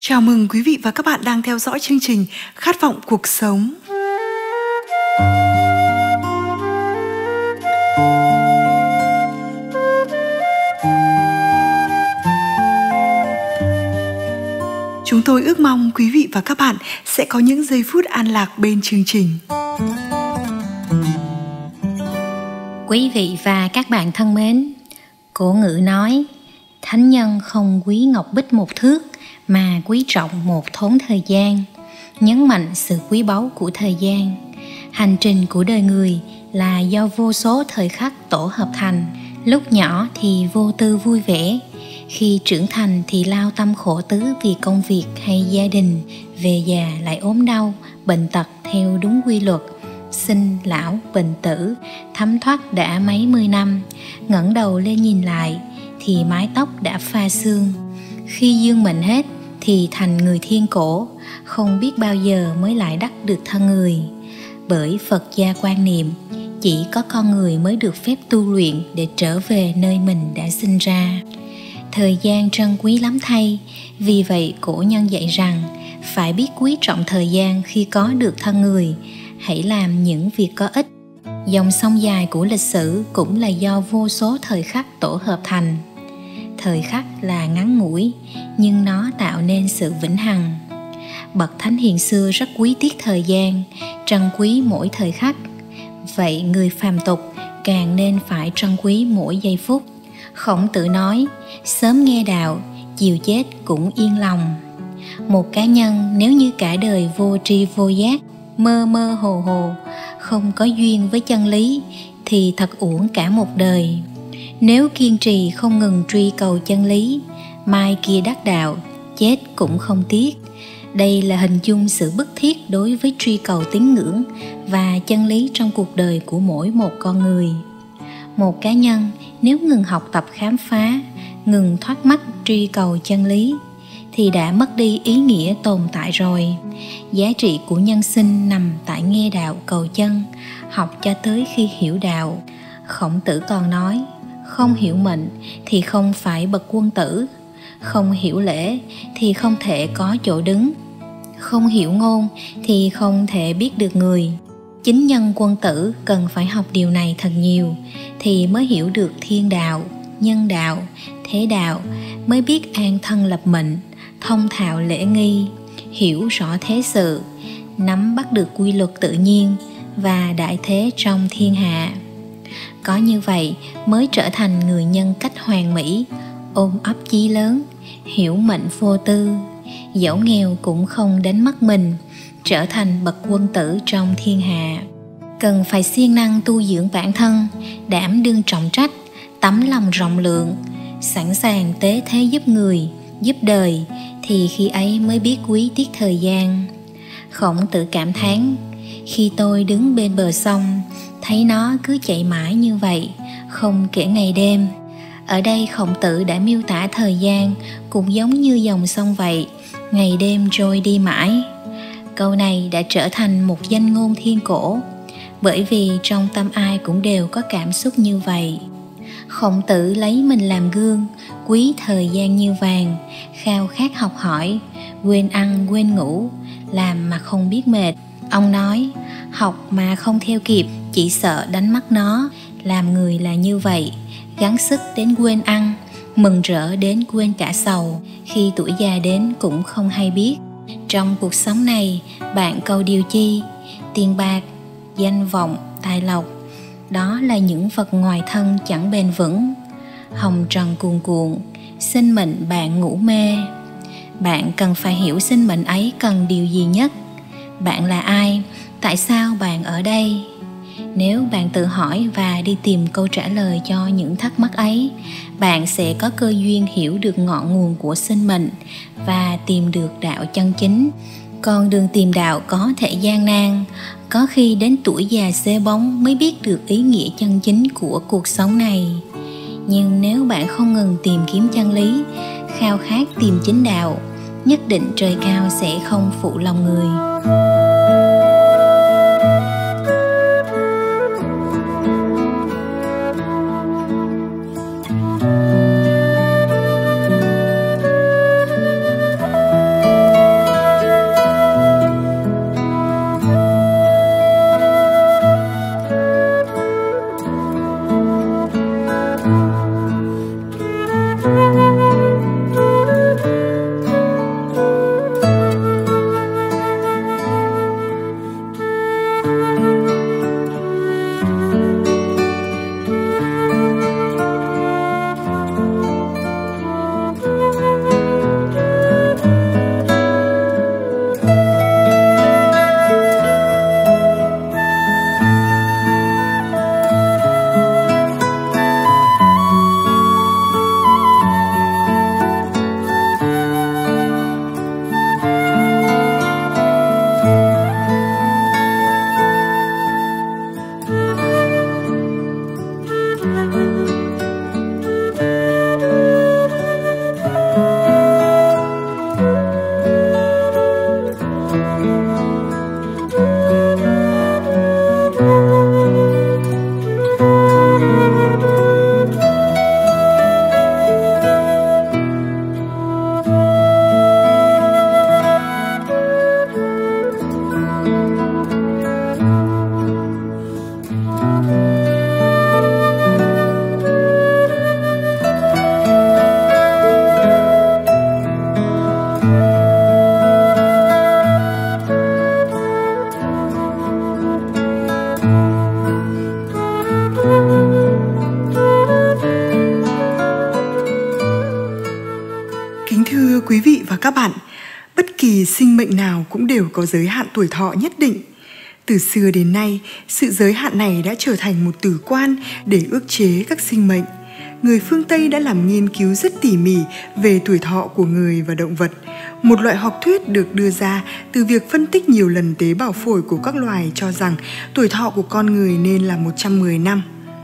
Chào mừng quý vị và các bạn đang theo dõi chương trình Khát vọng cuộc sống. Chúng tôi ước mong quý vị và các bạn sẽ có những giây phút an lạc bên chương trình. Quý vị và các bạn thân mến, cổ ngữ nói, thánh nhân không quý ngọc bích một thước, mà quý trọng một thốn thời gian, nhấn mạnh sự quý báu của thời gian. Hành trình của đời người là do vô số thời khắc tổ hợp thành. Lúc nhỏ thì vô tư vui vẻ, khi trưởng thành thì lao tâm khổ tứ vì công việc hay gia đình, về già lại ốm đau, bệnh tật theo đúng quy luật. Sinh lão bệnh tử thấm thoát đã mấy mươi năm, ngẩng đầu lên nhìn lại thì mái tóc đã pha sương. Khi dương mệnh hết thì thành người thiên cổ, không biết bao giờ mới lại đắc được thân người. Bởi Phật gia quan niệm, chỉ có con người mới được phép tu luyện để trở về nơi mình đã sinh ra. Thời gian trân quý lắm thay, vì vậy cổ nhân dạy rằng phải biết quý trọng thời gian khi có được thân người, hãy làm những việc có ích. Dòng sông dài của lịch sử cũng là do vô số thời khắc tổ hợp thành. Thời khắc là ngắn ngủi, nhưng nó tạo nên sự vĩnh hằng. Bậc thánh hiền xưa rất quý tiếc thời gian, trân quý mỗi thời khắc. Vậy người phàm tục càng nên phải trân quý mỗi giây phút. Khổng Tử nói, sớm nghe đạo, chiều chết cũng yên lòng. Một cá nhân nếu như cả đời vô tri vô giác, mơ mơ hồ hồ, không có duyên với chân lý, thì thật uổng cả một đời. Nếu kiên trì không ngừng truy cầu chân lý, mai kia đắc đạo, chết cũng không tiếc. Đây là hình dung sự bức thiết đối với truy cầu tín ngưỡng và chân lý trong cuộc đời của mỗi một con người. Một cá nhân nếu ngừng học tập khám phá, ngừng thoát mắt truy cầu chân lý, thì đã mất đi ý nghĩa tồn tại rồi. Giá trị của nhân sinh nằm tại nghe đạo cầu chân, học cho tới khi hiểu đạo. Khổng Tử còn nói, không hiểu mệnh thì không phải bậc quân tử, không hiểu lễ thì không thể có chỗ đứng, không hiểu ngôn thì không thể biết được người. Chính nhân quân tử cần phải học điều này thật nhiều thì mới hiểu được thiên đạo, nhân đạo, thế đạo, mới biết an thân lập mệnh, thông thạo lễ nghi, hiểu rõ thế sự, nắm bắt được quy luật tự nhiên và đại thế trong thiên hạ. Có như vậy mới trở thành người nhân cách hoàn mỹ, ôm ấp chí lớn, hiểu mệnh vô tư, dẫu nghèo cũng không đánh mất mình, trở thành bậc quân tử trong thiên hạ. Cần phải siêng năng tu dưỡng bản thân, đảm đương trọng trách, tấm lòng rộng lượng, sẵn sàng tế thế giúp người, giúp đời, thì khi ấy mới biết quý tiếc thời gian. Khổng Tử cảm thán, khi tôi đứng bên bờ sông, thấy nó cứ chạy mãi như vậy, không kể ngày đêm. Ở đây Khổng Tử đã miêu tả thời gian cũng giống như dòng sông vậy, ngày đêm trôi đi mãi. Câu này đã trở thành một danh ngôn thiên cổ, bởi vì trong tâm ai cũng đều có cảm xúc như vậy. Khổng Tử lấy mình làm gương, quý thời gian như vàng, khao khát học hỏi, quên ăn quên ngủ, làm mà không biết mệt. Ông nói, học mà không theo kịp, chỉ sợ đánh mất nó. Làm người là như vậy, gắng sức đến quên ăn, mừng rỡ đến quên cả sầu, khi tuổi già đến cũng không hay biết. Trong cuộc sống này, bạn cầu điều chi? Tiền bạc, danh vọng, tài lộc, đó là những vật ngoài thân chẳng bền vững. Hồng trần cuồn cuộn, sinh mệnh bạn ngủ mê. Bạn cần phải hiểu sinh mệnh ấy cần điều gì nhất. Bạn là ai? Tại sao bạn ở đây? Nếu bạn tự hỏi và đi tìm câu trả lời cho những thắc mắc ấy, bạn sẽ có cơ duyên hiểu được ngọn nguồn của sinh mệnh và tìm được đạo chân chính. Con đường tìm đạo có thể gian nan, có khi đến tuổi già xế bóng mới biết được ý nghĩa chân chính của cuộc sống này. Nhưng nếu bạn không ngừng tìm kiếm chân lý, khao khát tìm chính đạo, nhất định trời cao sẽ không phụ lòng người. vị và các bạn, bất kỳ sinh mệnh nào cũng đều có giới hạn tuổi thọ nhất định. Từ xưa đến nay, sự giới hạn này đã trở thành một từ quan để ước chế các sinh mệnh. Người phương Tây đã làm nghiên cứu rất tỉ mỉ về tuổi thọ của người và động vật. Một loại học thuyết được đưa ra từ việc phân tích nhiều lần tế bào phổi của các loài cho rằng tuổi thọ của con người nên là 110 năm.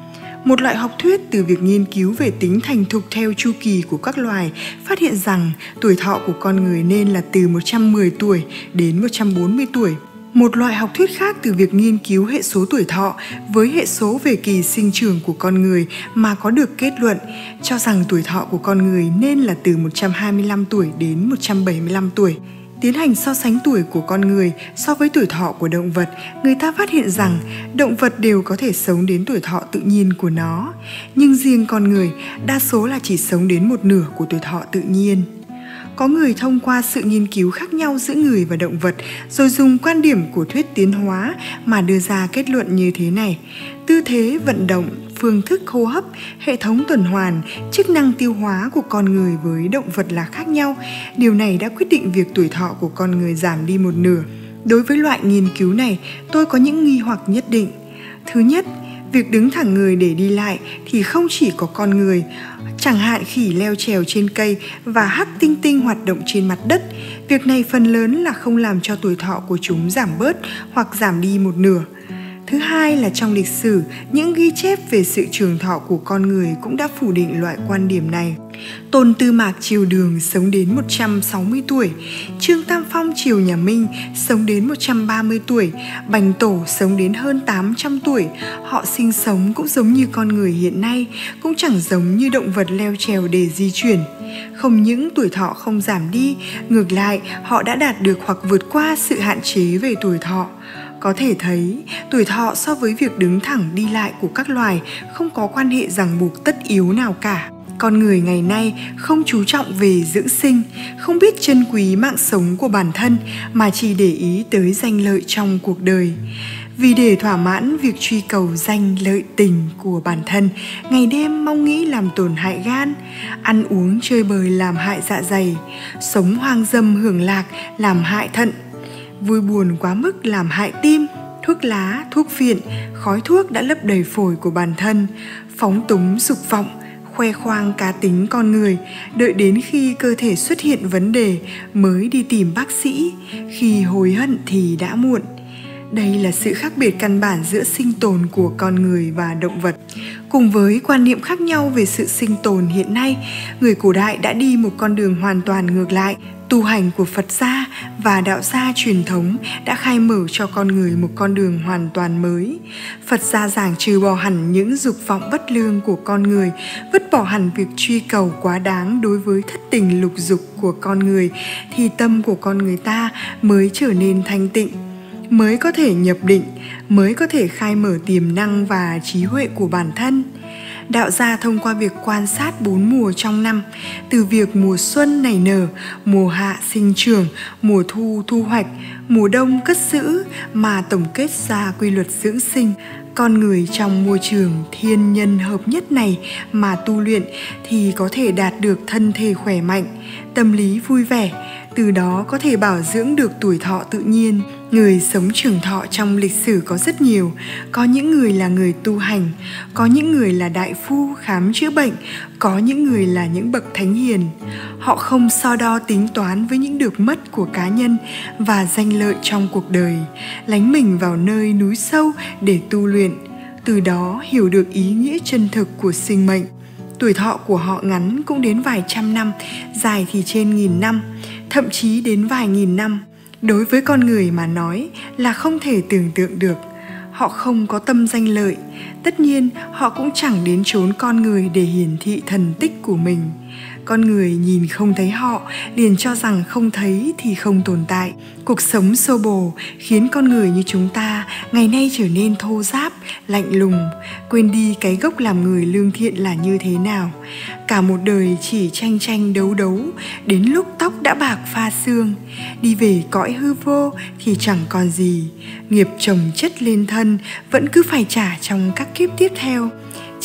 Một loại học thuyết từ việc nghiên cứu về tính thành thục theo chu kỳ của các loài phát hiện rằng tuổi thọ của con người nên là từ 110 tuổi đến 140 tuổi. Một loại học thuyết khác từ việc nghiên cứu hệ số tuổi thọ với hệ số về kỳ sinh trưởng của con người mà có được kết luận cho rằng tuổi thọ của con người nên là từ 125 tuổi đến 175 tuổi. Tiến hành so sánh tuổi của con người so với tuổi thọ của động vật, người ta phát hiện rằng động vật đều có thể sống đến tuổi thọ tự nhiên của nó, nhưng riêng con người đa số là chỉ sống đến một nửa của tuổi thọ tự nhiên. Có người thông qua sự nghiên cứu khác nhau giữa người và động vật rồi dùng quan điểm của thuyết tiến hóa mà đưa ra kết luận như thế này: tư thế vận động, phương thức hô hấp, hệ thống tuần hoàn, chức năng tiêu hóa của con người với động vật là khác nhau. Điều này đã quyết định việc tuổi thọ của con người giảm đi một nửa. Đối với loại nghiên cứu này, tôi có những nghi hoặc nhất định. Thứ nhất, việc đứng thẳng người để đi lại thì không chỉ có con người, chẳng hạn khỉ leo trèo trên cây và hắc tinh tinh hoạt động trên mặt đất. Việc này phần lớn là không làm cho tuổi thọ của chúng giảm bớt hoặc giảm đi một nửa. Thứ hai là trong lịch sử, những ghi chép về sự trường thọ của con người cũng đã phủ định loại quan điểm này. Tôn Tư Mạc triều Đường sống đến 160 tuổi, Trương Tam Phong triều nhà Minh sống đến 130 tuổi, Bành Tổ sống đến hơn 800 tuổi. Họ sinh sống cũng giống như con người hiện nay, cũng chẳng giống như động vật leo trèo để di chuyển. Không những tuổi thọ không giảm đi, ngược lại họ đã đạt được hoặc vượt qua sự hạn chế về tuổi thọ. Có thể thấy, tuổi thọ so với việc đứng thẳng đi lại của các loài không có quan hệ ràng buộc tất yếu nào cả. Con người ngày nay không chú trọng về dưỡng sinh, không biết trân quý mạng sống của bản thân mà chỉ để ý tới danh lợi trong cuộc đời. Vì để thỏa mãn việc truy cầu danh lợi tình của bản thân, ngày đêm mong nghĩ làm tổn hại gan, ăn uống chơi bời làm hại dạ dày, sống hoang dâm hưởng lạc làm hại thận, vui buồn quá mức làm hại tim, thuốc lá, thuốc phiện, khói thuốc đã lấp đầy phổi của bản thân, phóng túng dục vọng, khoe khoang cá tính con người, đợi đến khi cơ thể xuất hiện vấn đề mới đi tìm bác sĩ, khi hối hận thì đã muộn. Đây là sự khác biệt căn bản giữa sinh tồn của con người và động vật. Cùng với quan niệm khác nhau về sự sinh tồn hiện nay, người cổ đại đã đi một con đường hoàn toàn ngược lại. Tu hành của Phật gia và đạo gia truyền thống đã khai mở cho con người một con đường hoàn toàn mới. Phật gia giảng trừ bỏ hẳn những dục vọng bất lương của con người, vứt bỏ hẳn việc truy cầu quá đáng đối với thất tình lục dục của con người, thì tâm của con người ta mới trở nên thanh tịnh, mới có thể nhập định, mới có thể khai mở tiềm năng và trí huệ của bản thân. Đạo gia thông qua việc quan sát 4 mùa trong năm, từ việc mùa xuân nảy nở, mùa hạ sinh trưởng, mùa thu thu hoạch, mùa đông cất giữ mà tổng kết ra quy luật dưỡng sinh. Con người trong môi trường thiên nhân hợp nhất này mà tu luyện thì có thể đạt được thân thể khỏe mạnh, tâm lý vui vẻ, từ đó có thể bảo dưỡng được tuổi thọ tự nhiên. Người sống trường thọ trong lịch sử có rất nhiều, có những người là người tu hành, có những người là đại phu khám chữa bệnh, có những người là những bậc thánh hiền. Họ không so đo tính toán với những được mất của cá nhân và danh lợi trong cuộc đời, lánh mình vào nơi núi sâu để tu luyện, từ đó hiểu được ý nghĩa chân thực của sinh mệnh. Tuổi thọ của họ ngắn cũng đến vài trăm năm, dài thì trên 1000 năm, thậm chí đến vài nghìn năm. Đối với con người mà nói là không thể tưởng tượng được. Họ không có tâm danh lợi, tất nhiên họ cũng chẳng đến chốn con người để hiển thị thần tích của mình. Con người nhìn không thấy họ, liền cho rằng không thấy thì không tồn tại. Cuộc sống xô bồ khiến con người như chúng ta ngày nay trở nên thô ráp, lạnh lùng, quên đi cái gốc làm người lương thiện là như thế nào. Cả một đời chỉ tranh tranh đấu đấu, đến lúc tóc đã bạc pha xương, đi về cõi hư vô thì chẳng còn gì. Nghiệp chồng chất lên thân vẫn cứ phải trả trong các kiếp tiếp theo.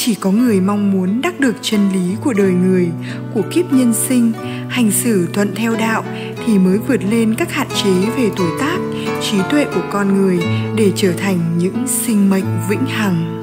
chỉ có người mong muốn đắc được chân lý của đời người, của kiếp nhân sinh, hành xử thuận theo đạo thì mới vượt lên các hạn chế về tuổi tác, trí tuệ của con người để trở thành những sinh mệnh vĩnh hằng.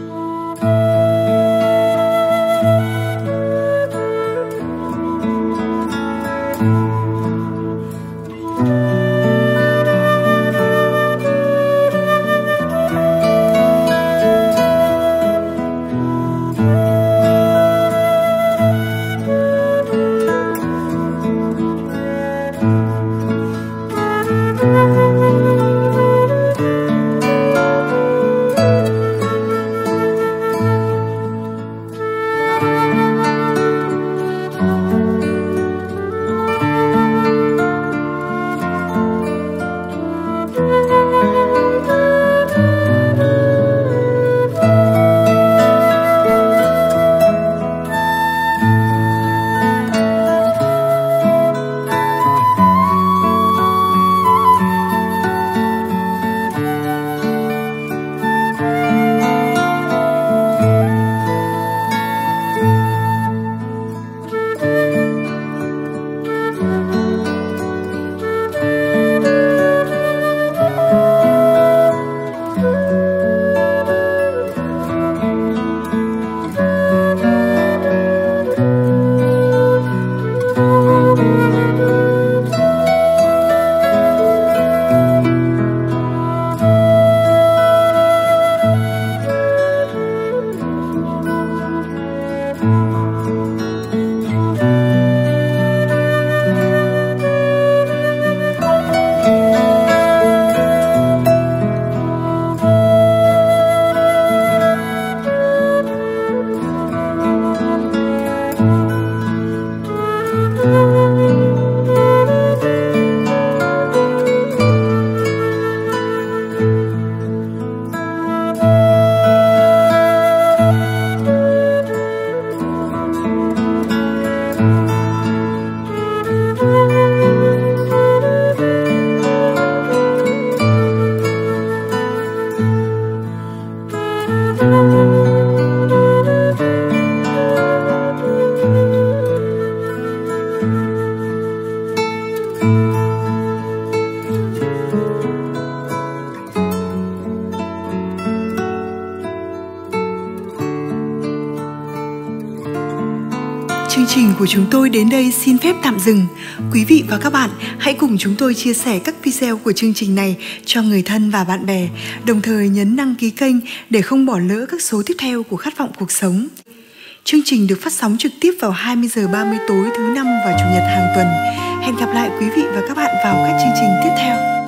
Chương trình của chúng tôi đến đây xin phép tạm dừng. Quý vị và các bạn hãy cùng chúng tôi chia sẻ các video của chương trình này cho người thân và bạn bè, đồng thời nhấn đăng ký kênh để không bỏ lỡ các số tiếp theo của Khát vọng cuộc sống. Chương trình được phát sóng trực tiếp vào 20h30 tối thứ Năm và Chủ nhật hàng tuần. Hẹn gặp lại quý vị và các bạn vào các chương trình tiếp theo.